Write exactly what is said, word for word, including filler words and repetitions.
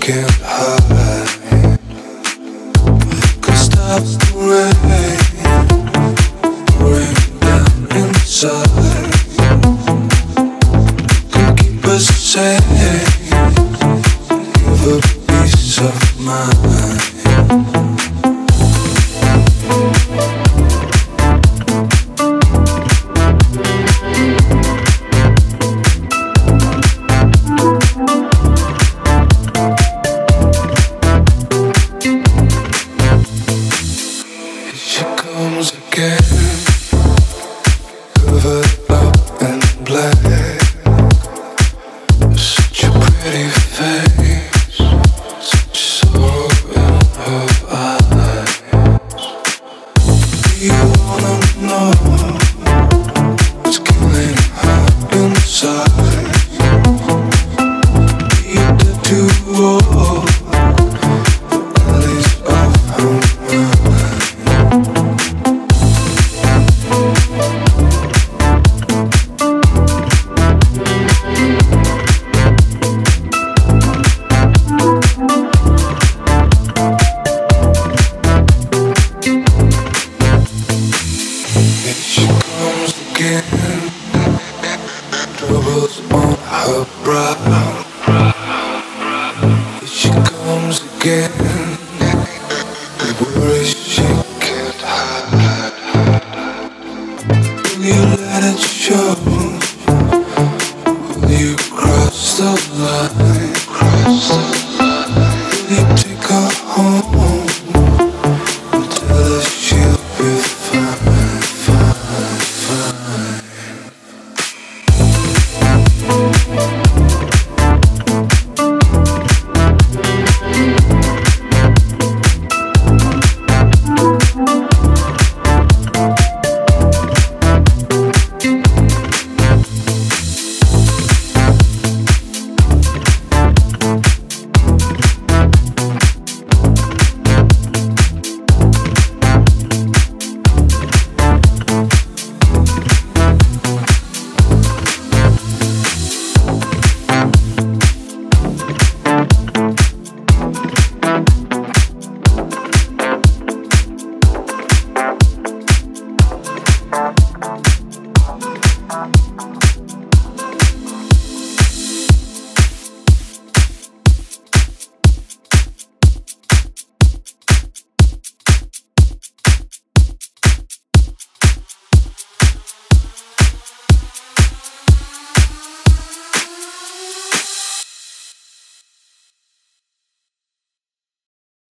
can't hide. Could stop the rain pouring down inside. Could keep us safe, give a peace of mind. Covered up in black, such a pretty face, such sorrow in her eyes. Do you wanna know what's killing her inside? Beat her too old, the alleys of her mind. Troubles on her brow. Here she comes again.